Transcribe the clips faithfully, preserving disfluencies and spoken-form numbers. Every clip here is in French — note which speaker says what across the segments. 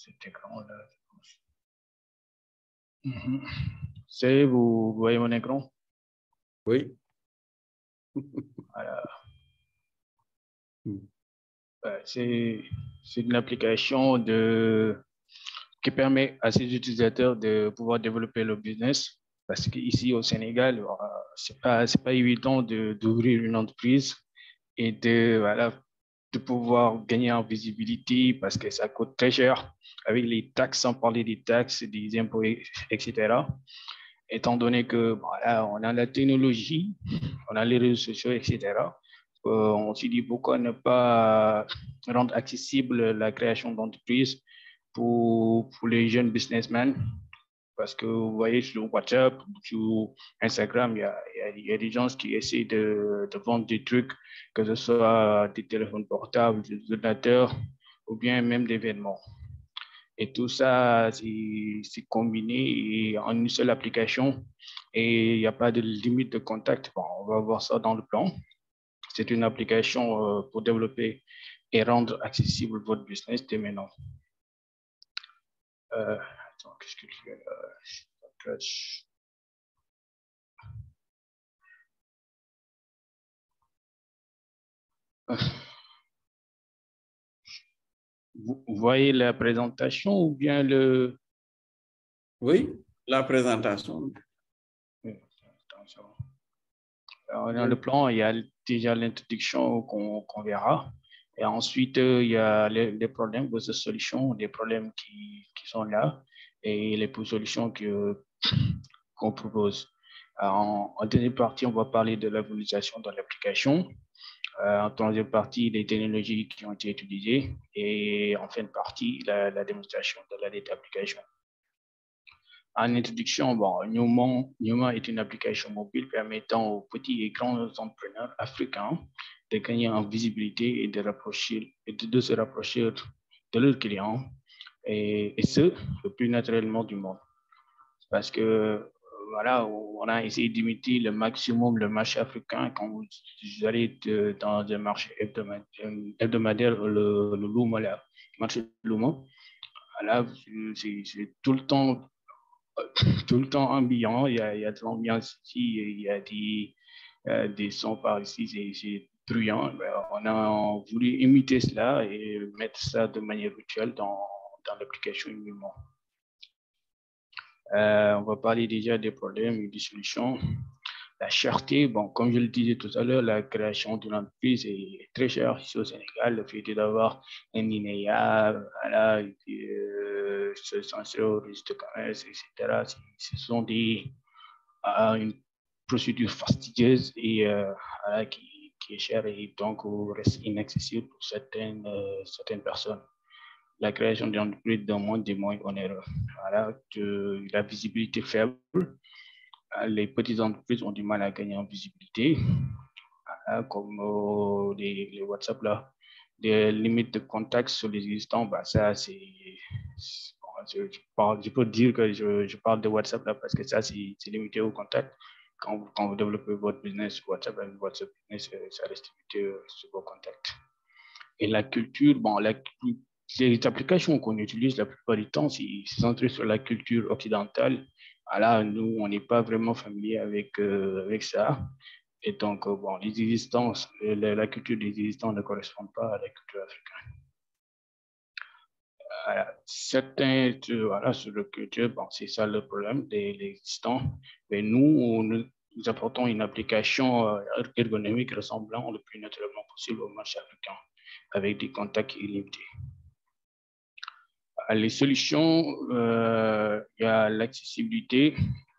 Speaker 1: cet écran-là. Mm-hmm. C'est, vous voyez mon écran?
Speaker 2: Oui.
Speaker 1: Voilà. C'est une application de, qui permet à ses utilisateurs de pouvoir développer leur business. Parce qu'ici au Sénégal, ce n'est pas, c'est pas évident d'ouvrir une entreprise et de, voilà, de pouvoir gagner en visibilité parce que ça coûte très cher avec les taxes, sans parler des taxes, des impôts, et cetera. Étant donné que voilà, on a la technologie, on a les réseaux sociaux, et cetera. Euh, on s'est dit pourquoi ne pas rendre accessible la création d'entreprises pour, pour les jeunes businessmen. Parce que vous voyez sur WhatsApp, sur Instagram, il y a, il y a, il y a des gens qui essaient de, de vendre des trucs, que ce soit des téléphones portables, des ordinateurs ou bien même des vêtements. Et tout ça, c'est combiné en une seule application et il n'y a pas de limite de contact. Bon, on va voir ça dans le plan. C'est une application euh, pour développer et rendre accessible votre business dès maintenant. Euh, attends, qu'est-ce que je fais là? Vous voyez la présentation ou bien le...
Speaker 2: Oui, la présentation.
Speaker 1: Alors, dans le plan, il y a déjà l'introduction qu'on qu'on verra. Et ensuite, il y a les, les problèmes, vos solutions, les problèmes qui, qui sont là et les solutions qu'on propose. En, en deuxième partie, on va parler de l'évolution de l'application. Euh, en troisième partie, les technologies qui ont été utilisées. Et en fin de partie, la, la démonstration de la dette application. En introduction, bon, Newman, Newman est une application mobile permettant aux petits et grands entrepreneurs africains de gagner en visibilité et de, rapprocher, et de, de se rapprocher de leurs clients, et, et ce, le plus naturellement du monde. Parce que, voilà, on a essayé d'imiter le maximum le marché africain quand vous allez de, dans un marché hebdomadaire, hebdomadaire le, le Louma, le marché Louma. Voilà, c'est tout le temps tout le temps ambiant, il y a, il y a de l'ambiance ici, il y a des, euh, des sons par ici, c'est bruyant. On a voulu imiter cela et mettre ça de manière virtuelle dans, dans l'application uniquement. Euh, on va parler déjà des problèmes et des solutions. La cherté, bon, comme je le disais tout à l'heure, la création d'une entreprise est très chère ici au Sénégal. Le fait d'avoir un I N E A, voilà, et puis, euh, se censurer au registre de commerce, et cetera. Ce sont des, euh, une procédure fastidieuse et euh, voilà, qui, qui est chère et donc reste inaccessible pour certaines, euh, certaines personnes. La création d'une entreprise demande des moyens onéreux. Voilà, de, la visibilité faible. Les petites entreprises ont du mal à gagner en visibilité, comme euh, les, les WhatsApp là. Des limites de contact sur les existants, bah, ça c'est. Je, je, parle, je peux dire que je, je parle de WhatsApp là parce que ça c'est limité au contact. Quand vous, quand vous développez votre business WhatsApp avec votre business, ça reste limité sur vos contacts. Et la culture, bon, la, les applications qu'on utilise la plupart du temps, c'est centré sur la culture occidentale. Alors, nous, on n'est pas vraiment familier avec, euh, avec ça. Et donc, euh, bon, les existences, la, la culture des existants ne correspond pas à la culture africaine. Voilà. Certains, voilà, sur le culture, bon, c'est ça le problème des, des existants. Mais nous, on, nous apportons une application euh, ergonomique ressemblant le plus naturellement possible au marché africain, avec des contacts illimités. Les solutions, euh, il y a l'accessibilité,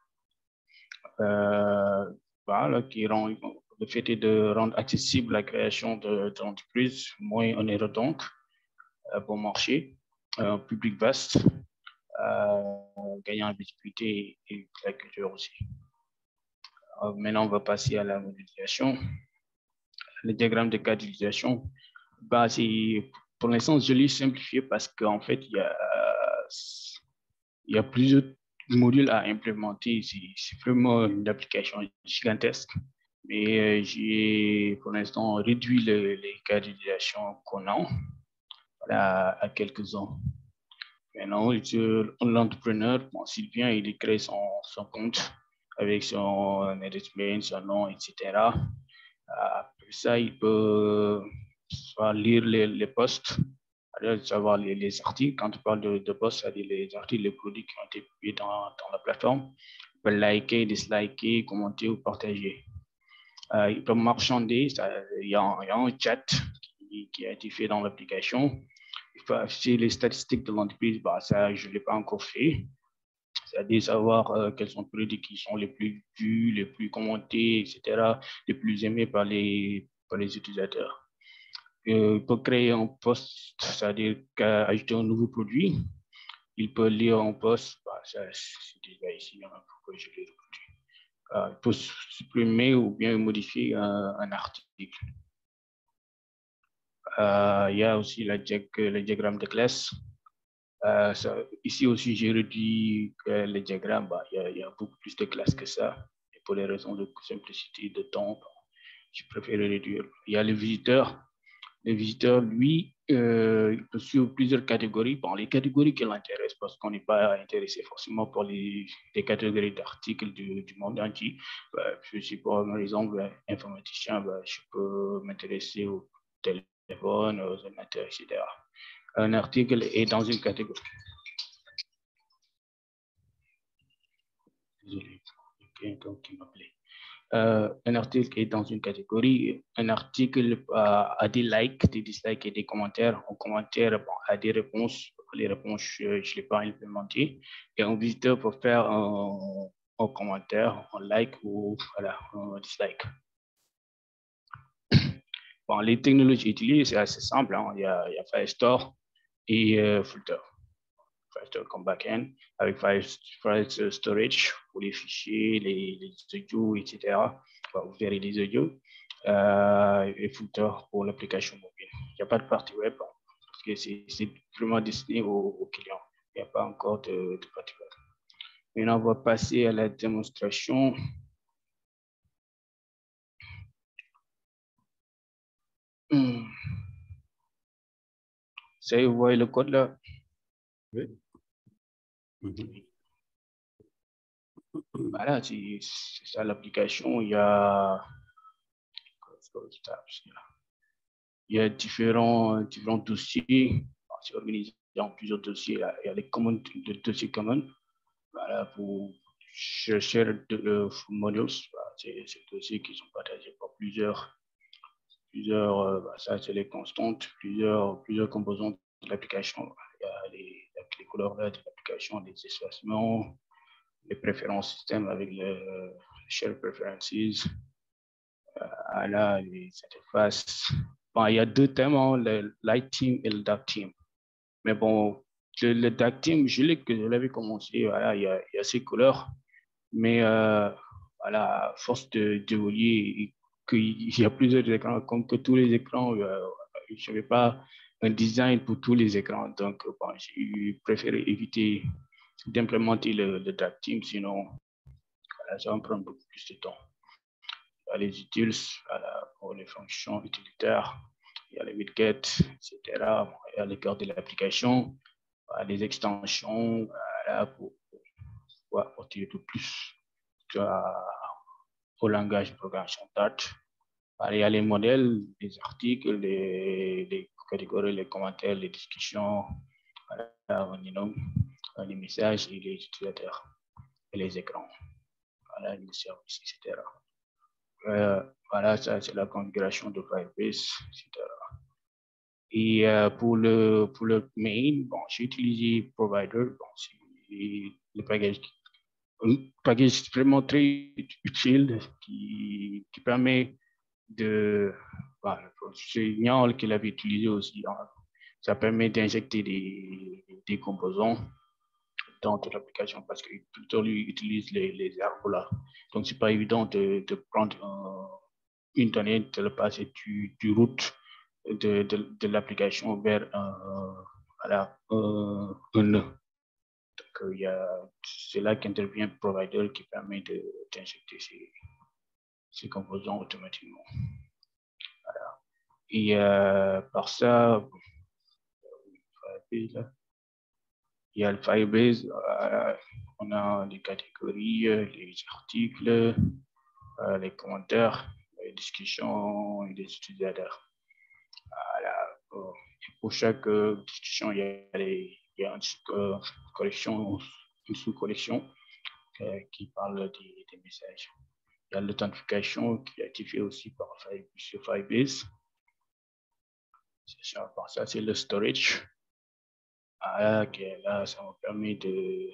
Speaker 1: euh, voilà, qui rend le fait de rendre accessible la création d'entreprises, de, moins onéreux donc, euh, bon marché, un public vaste, euh, gagnant en visibilité et la culture aussi. Alors, maintenant, on va passer à la modélisation. Le diagramme de cas d'utilisation, bah, pour l'instant, je l'ai simplifié parce qu'en fait, il y a, il y a plusieurs modules à implémenter. C'est vraiment une application gigantesque. Mais euh, j'ai pour l'instant réduit le, les cas d'utilisation qu'on a voilà, à quelques-uns. Maintenant, l'entrepreneur, bon, s'il vient, il crée son, son compte avec son adresse, son nom, et cetera. Après ça, il peut soit lire les, les posts, savoir les, les articles. Quand on parle de, de posts, c'est-à-dire les articles, les produits qui ont été publiés dans, dans la plateforme. Il peut liker, disliker, commenter ou partager. Euh, il peut marchander. Ça, il, y a, il y a un chat qui, qui a été fait dans l'application. Il faut afficher les statistiques de l'entreprise. Bah, ça, je ne l'ai pas encore fait. C'est-à-dire savoir euh, quels sont les produits qui sont les plus vus, les plus commentés, et cetera, les plus aimés par les, par les utilisateurs. Euh, il peut créer un post, c'est-à-dire ajouter un nouveau produit. Il peut lire un post. Bah, ça, c'est déjà ici, hein, pourquoi je l'ai produit. Euh, il peut supprimer ou bien modifier un, un article. Euh, il y a aussi la, le diagramme de classe. Euh, ça, ici aussi, j'ai réduit euh, le diagramme. Bah, il, y a, il y a beaucoup plus de classes que ça. Et pour les raisons de simplicité, de temps, bah, je préfère réduire. Il y a le visiteur. Le visiteur, lui, euh, il peut suivre plusieurs catégories. Bon, les catégories qui l'intéressent, parce qu'on n'est pas intéressé forcément pour les, les catégories d'articles du, du monde entier. Bah, je suis, par exemple, informaticien, bah, je peux m'intéresser au téléphone, aux ordinateurs, et cetera. Un article est dans une catégorie. Désolé, quelqu'un qui m'appelait. Euh, un article est dans une catégorie, un article a, a des likes, des dislikes et des commentaires. Un commentaire bon, a des réponses, les réponses, je ne l'ai pas implémenté. Et un visiteur peut faire un, un commentaire, un like ou voilà, un dislike. Bon, les technologies utilisées, c'est assez simple. Hein. Il, y a, il y a Firestore et euh, Flutter. Firestore comme backend, avec File Storage pour les fichiers, les, les audios, et cetera. Enfin, vous verrez les audios. Euh, et Flutter pour l'application mobile. Il n'y a pas de partie web hein, parce que c'est vraiment destiné aux, aux clients. Il n'y a pas encore de, de partie web. Maintenant, on va passer à la démonstration. Hmm. Ça, vous voyez le code là?
Speaker 2: Oui. Mm-hmm.
Speaker 1: Voilà, c'est ça l'application. Il y a, il y a différents, différents dossiers. C'est organisé en plusieurs dossiers. Il y a les commandes de dossiers communs. Voilà, pour chercher de modules. C'est des dossiers qui sont partagés par plusieurs, plusieurs euh, bah, ça c'est les constantes, plusieurs, plusieurs composantes de l'application. Il y a les, les couleurs de l'application, les espacements, les préférences système avec le share preferences, euh, là, les interfaces. Bon, il y a deux thèmes, hein, le light team et le dark team. Mais bon, le, le dark team, je l'avais commencé, voilà, il y a, il y a ces couleurs. Mais euh, voilà, à force d'évoluer, qu'il y a plusieurs écrans, comme que tous les écrans, euh, je n'avais pas un design pour tous les écrans. Donc, bon, j'ai préféré éviter d'implémenter le, le dark team, sinon voilà, ça va me prendre beaucoup plus de temps. Il y a les utils voilà, pour les fonctions utilitaires, il y a les widgets, et cetera. Bon, il y a les cœurs de l'application, voilà, les extensions voilà, pour, pour apporter de plus à, au langage de programmation Dart. Il y a les modèles, les articles, les, les catégories, les commentaires, les discussions, voilà, les messages et les utilisateurs et les écrans, voilà, les services, et cetera. Euh, voilà, ça c'est la configuration de Firebase, et cetera. Et euh, pour, le, pour le main, bon, j'ai utilisé Provider, bon, c'est le package, un package vraiment très utile qui, qui permet de, voilà, c'est Niall qui l'avait utilisé aussi. Hein. Ça permet d'injecter des, des composants dans toute l'application parce que plutôt lui utilise les, les arbres là. Donc c'est pas évident de, de prendre un, une donnée, de le passer du, du route de, de, de l'application vers un, voilà, un, un nœud. Donc c'est là qu'intervient le provider qui permet d'injecter ces, ces composants automatiquement. Voilà. Et euh, par ça, il y a le Firebase, euh, on a les catégories, les articles, euh, les commentaires, les discussions et les utilisateurs. Voilà. Pour chaque euh, discussion, il y a, les, il y a une euh, collection, une sous-collection euh, qui parle des, des messages. Il y a l'authentification qui est activée aussi par sur Firebase. C'est ça, ça c'est le storage. Ah, okay, là, ça me permet de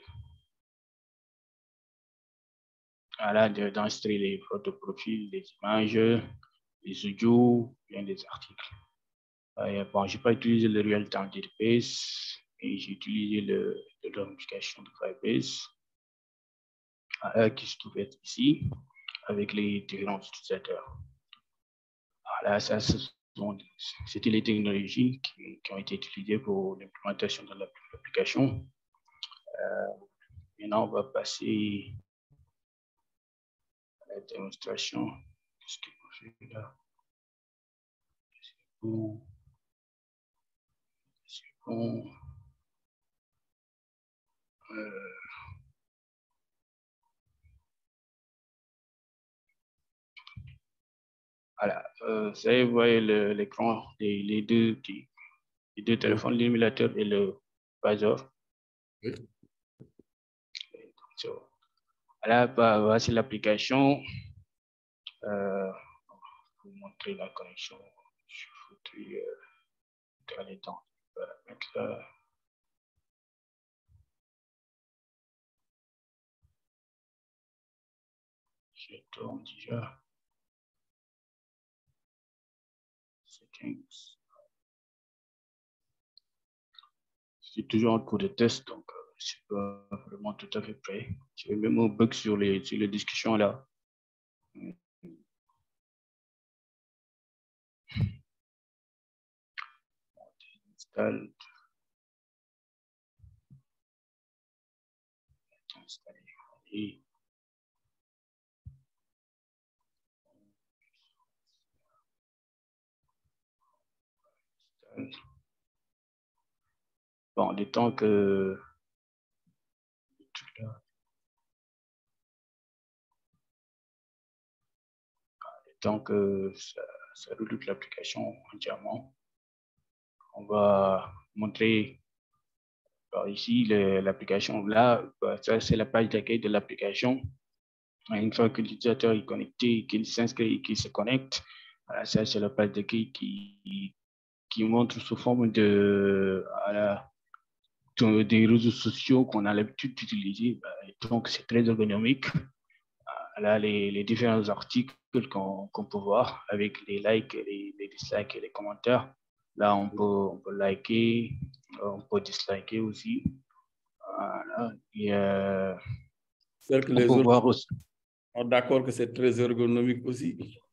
Speaker 1: voilà, d'enregistrer les photos de profil, les images, les audios, bien des articles. Euh, bon, je n'ai pas utilisé le real-time database, et j'ai utilisé le, l'application de Firebase euh, qui se trouve être ici avec les différents utilisateurs. Voilà, ça, c'était les technologies qui, qui ont été utilisées pour l'implémentation de l'application. Euh, maintenant, on va passer à la démonstration. Qu'est-ce qu'on fait là? C'est bon. C'est bon. Euh, voilà, euh, ça vous voyez l'écran, les, les, deux, les deux téléphones, l'émulateur et le buzzer. Oui. So, voilà, bah, voici l'application. Euh, pour vous montrer la connexion. Je foutu euh, les temps. Je vais mettre là. Je tourne déjà. Settings. C'est toujours en cours de test, donc euh, je ne suis pas vraiment tout à fait prêt. Je vais même un bug sur les, sur les discussions là. Installe. Installer. Et bon, le temps que le temps que ça, ça reload l'application entièrement, on va montrer par ici l'application. Là, ça c'est la page d'accueil de l'application. Une fois que l'utilisateur est connecté, qu'il s'inscrit, qu'il se connecte, voilà, ça c'est la page d'accueil qui, qui montre sous forme de, voilà, de des réseaux sociaux qu'on a l'habitude d'utiliser. Donc c'est très ergonomique. Là, les, les différents articles qu'on qu'on peut voir avec les likes, les, les dislikes et les commentaires. Là, on peut, on peut liker, on peut disliker aussi. Voilà. Et, euh,
Speaker 2: on que les peut voir aussi. D'accord que c'est très ergonomique aussi.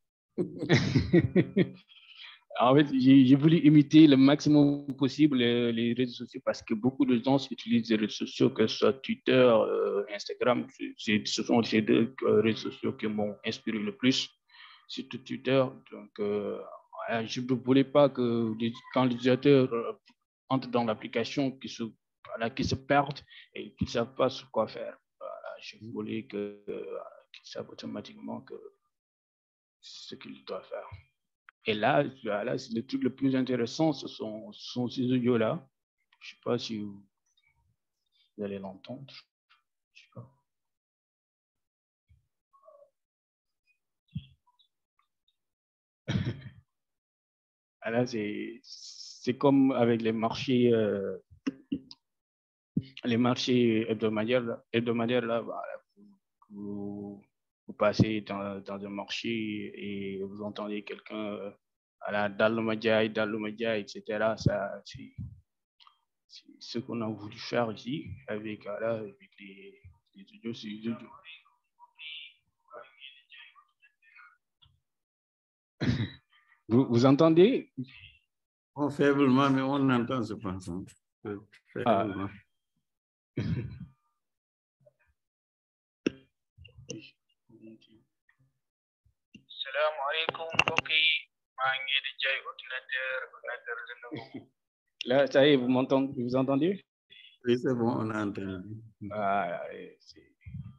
Speaker 1: En fait, j'ai voulu imiter le maximum possible les, les réseaux sociaux parce que beaucoup de gens utilisent les réseaux sociaux, que ce soit Twitter, euh, Instagram. Ce sont ces deux réseaux sociaux qui m'ont inspiré le plus, surtout Twitter. Donc, euh, ouais, je ne voulais pas que les, quand l'utilisateur euh, entre dans l'application, qu'il se, voilà, qu'il se perde et qu'il ne savent pas sur quoi faire. Voilà, je voulais que, euh, qu'ils savent automatiquement que ce qu'il doit faire. Et là, là le truc le plus intéressant, ce sont, ce sont ces audios-là. Je ne sais pas si vous, vous allez l'entendre. Je sais pas. Là, c'est comme avec les marchés, euh, les marchés hebdomadaires. hebdomadaires là, voilà, vous, vous passez dans, dans un marché et vous entendez quelqu'un euh, à dans le média, dans le média, et cetera. Ça, c'est ce qu'on a voulu faire ici avec, voilà, avec les, les audios, c'est les audios. Vous, vous entendez?
Speaker 2: Oh, faiblement, mais on entend, je pense. Hein. Faiblement.
Speaker 1: Ah. Salam alaikum, Boki. Là, ça y est, vous m'entendez, vous entendez?
Speaker 2: Oui, c'est bon, on a entendu.
Speaker 1: Ah, c'est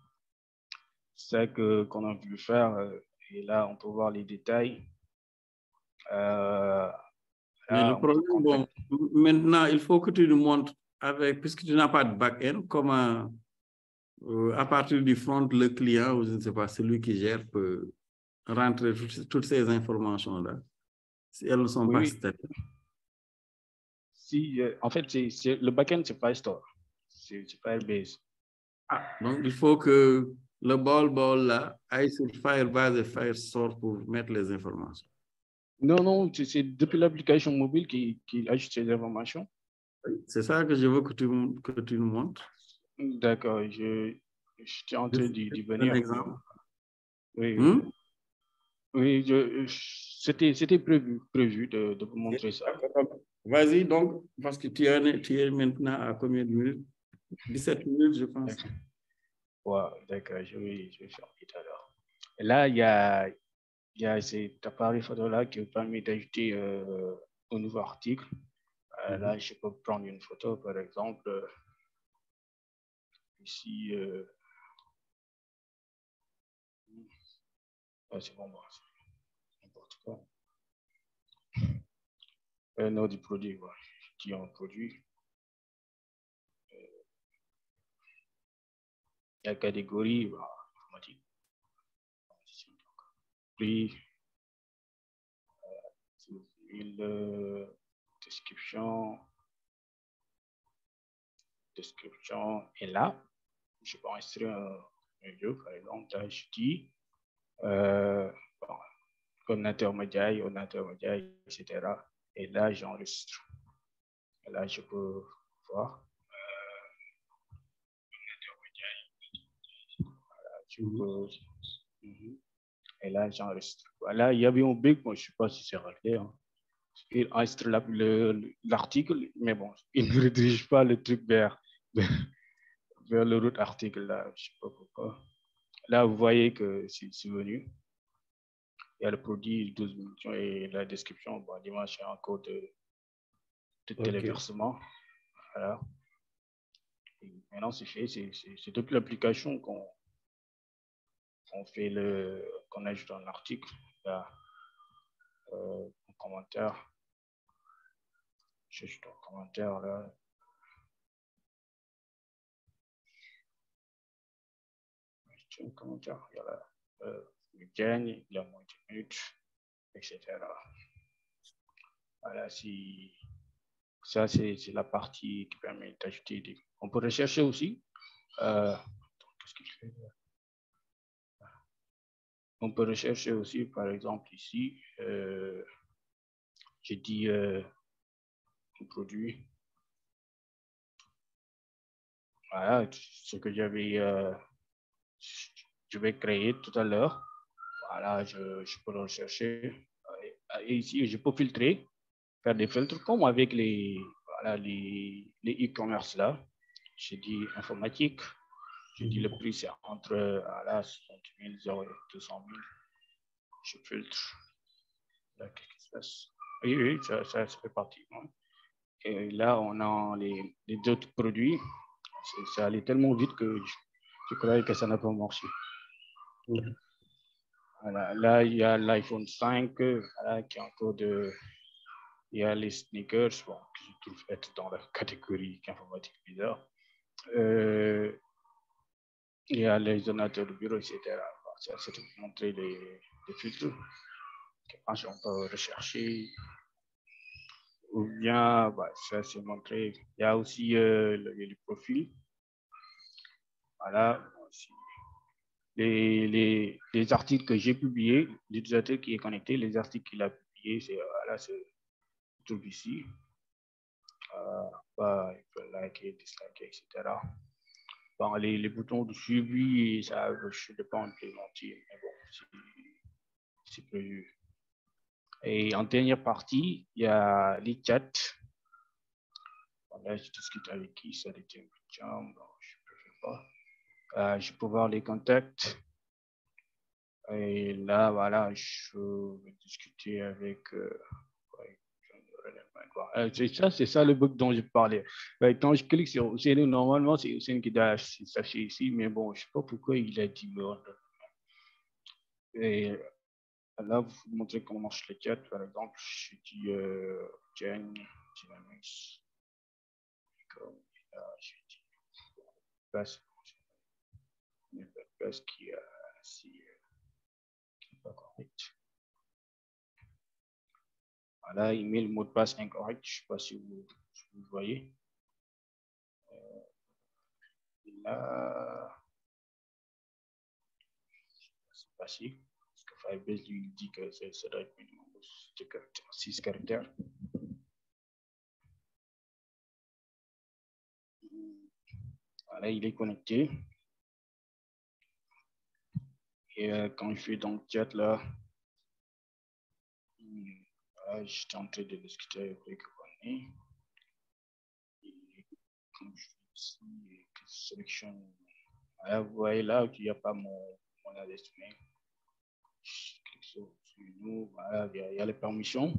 Speaker 1: ça que qu'on a voulu faire. Et là, on peut voir les détails. Euh,
Speaker 2: Mais
Speaker 1: là,
Speaker 2: le
Speaker 1: on peut
Speaker 2: problème, bon, maintenant, il faut que tu nous montres, avec, puisque tu n'as pas de back-end, comment, euh, à partir du front, le client, ou je ne sais pas, celui qui gère peut rentrer toutes, toutes ces informations-là, si elles ne sont
Speaker 1: oui,
Speaker 2: pas
Speaker 1: oui.
Speaker 2: statiques.
Speaker 1: Si, euh, en fait, c'est le back-end, c'est Firestore, c'est Firebase.
Speaker 2: Ah, donc, il faut que le ball ball là aille sur Firebase et Firestore pour mettre les informations.
Speaker 1: Non, non, c'est depuis l'application mobile qui, qui ajoute ces informations.
Speaker 2: C'est ça que je veux que tu, que tu nous montres.
Speaker 1: D'accord, je, je suis en train d'y venir.
Speaker 2: Un exemple.
Speaker 1: Oui, oui.
Speaker 2: Hmm?
Speaker 1: Oui, c'était c'était prévu, prévu de, de vous montrer ça.
Speaker 2: Vas-y, donc, parce que tu es, tu es maintenant à combien de minutes? dix-sept minutes, je pense.
Speaker 1: Ouais, d'accord, je vais, je vais faire tout à l'heure. Là, il y a, il y a cet appareil photo-là qui permet d'ajouter euh, un nouveau article. Euh, là, je peux prendre une photo, par exemple. Ici, euh... ah, c'est bon, bon n'importe quoi. Un nom du produit, voilà. Qui est un produit. Euh, la catégorie, voilà, informatique. Prix, euh, description, description. Et là, je peux enregistrer un vidéo, par exemple, là, je dis, euh, bon, comme intermédiaire, au intermédiaire, et cetera. Et là, j'enregistre. Et là, je peux voir. Voilà, je peux. Mm-hmm. Et là, j'enregistre. Voilà, il y avait un bug, moi, je ne sais pas si c'est réglé. Hein. Il enregistre l'article, mais bon, il ne redirige pas le truc vers, vers le route article, là, je ne sais pas pourquoi. Là, vous voyez que c'est venu. Il y a le produit, douze minutes et la description, bon, dimanche, il y a encore de, de okay. téléversement. Voilà. Et maintenant, c'est fait, c'est depuis l'application qu'on qu fait le, qu'on ajoute un article, là, euh, un commentaire. Je cherche un commentaire là. Un commentaire, il y a là, euh, le gagne, il y a moins de minutes, et cetera. Voilà, si ça, c'est la partie qui permet d'ajouter des. On peut rechercher aussi. Euh, Qu'est-ce que je fais là? On peut rechercher aussi, par exemple, ici, euh, j'ai dit euh, un produit. Voilà, ce que j'avais, euh, je vais créer tout à l'heure. Voilà, je, je peux le rechercher. Et ici, je peux filtrer, faire des filtres comme avec les voilà, les e-commerce là. J'ai dit informatique. J'ai dit le prix, c'est entre voilà, soixante mille et deux cent mille. Je filtre. Là, qu'est-ce qui se passe? Oui, oui, ça, ça, ça fait partie. Hein. Et là, on a les, les autres produits. Ça allait tellement vite que je, je croyais que ça n'a pas marché. Mmh. Voilà, là, il y a l'iPhone cinq, voilà, qui est encore de. Il y a les sneakers, bon, que je trouve être dans la catégorie informatique bizarre. Euh, il y a les ordinateurs de bureau, et cetera. Bon, ça, c'est pour montrer les, les filtres. On peut rechercher. Ou bien, bah, ça, c'est montré. Il y a aussi euh, le, le profil. Voilà. Les, les, les articles que j'ai publiés, l'utilisateur qui est connecté, les articles qu'il a publiés, c'est voilà, c'est tout ici. Euh, bah, il peut liker, disliker, et cetera. Bon, les, les boutons de suivi, ça, je ne l'ai pas implémenté, mais bon, c'est prévu. Et en dernière partie, il y a les chats. Bon, là, je discute avec qui, ça était un champ, bon, je ne préfère pas. Euh, je peux voir les contacts. Et là, voilà, je vais discuter avec euh, ouais, C'est ça, c'est ça le bug dont je parlais. Quand je clique sur Hussein, normalement, c'est Hussein qui doit s'afficher ici, mais bon, je ne sais pas pourquoi il a dit. Et là, vous montrez comment marche le chat, par exemple, je dis euh, Jen, Dynamics, comme là, je dis passe, passe qui a si pas correct. Voilà, il met le mot de passe incorrect, je ne sais pas si vous, si vous voyez. Euh, là, c'est passé. Firebase lui dit que ça doit être minimum six caractères. Voilà, il est connecté. Et euh, quand je suis dans le chat là, voilà, je suis en train de discuter avec René. Comme je suis ici, sélection. Voilà, vous voyez là qu'il n'y a pas mon, mon adresse mail. Je clique sur, sur nous. Voilà, il y, a, il y a les permissions.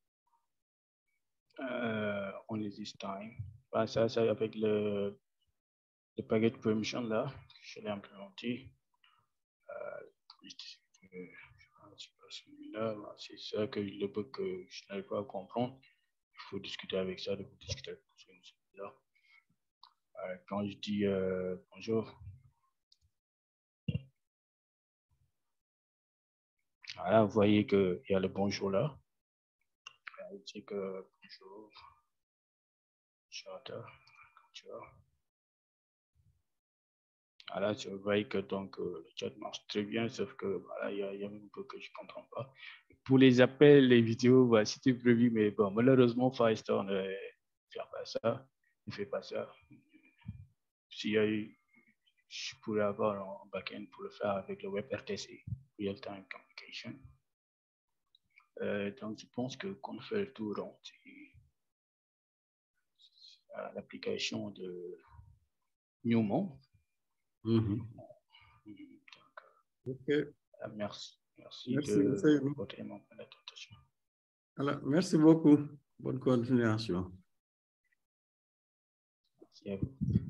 Speaker 1: Euh, on les time. Voilà, ça, ça avec le, le paquet de permission là, je l'ai implémenté. Euh, c'est ça que le bug que je n'arrive pas à comprendre. Il faut discuter avec ça, il faut discuter avec ça. Euh, quand je dis euh, bonjour, voilà, vous voyez qu'il y a le bonjour là. Il dit que bonjour, chanteur, tu vois. Voilà, tu vois que donc euh, le chat marche très bien, sauf que voilà, il y, y a un peu que je ne comprends pas. Pour les appels, les vidéos, voilà, c'était prévu, mais bon, malheureusement, Firestore ne fait pas ça, ne fait pas ça. S'il y a eu, je pourrais avoir un backend pour le faire avec le WebRTC, Real Time Communication. Euh, donc, je pense que qu'on fait le tour dans l'application de Newmont.
Speaker 2: Mm-hmm.
Speaker 1: Donc,
Speaker 2: okay.
Speaker 1: Merci. Merci,
Speaker 2: merci
Speaker 1: de votre attention.
Speaker 2: Alors, merci beaucoup. Bonne continuation.
Speaker 1: Merci à vous.